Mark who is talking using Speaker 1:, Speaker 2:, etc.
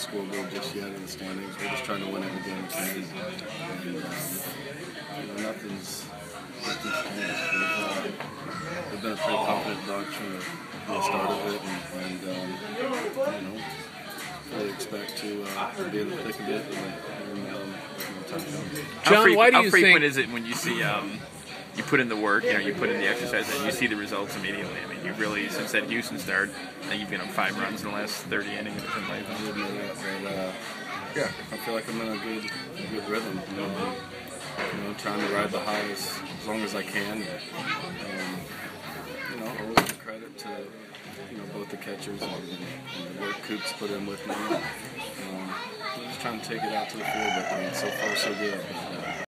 Speaker 1: scoreboard just yet in the standings. We're just trying to win every game we can. And nothing's changed. We've been a pretty confident bunch from the start of it, and really expect to be in the thick of it and time comes.
Speaker 2: John, why do you
Speaker 3: how frequent
Speaker 2: think
Speaker 3: is it when you see you put in the work, you put in the exercise, and you see the results immediately? I mean, you've really, since that Houston start, I think you've been on 5 runs in the last 30 innings or something like that.
Speaker 1: I wouldn't know that, but yeah, I feel like I'm in a good rhythm. Trying to ride the highs as long as I can. Always give credit to both the catchers and the work Coop's put in with me. I'm just trying to take it out to the field, but so far so good.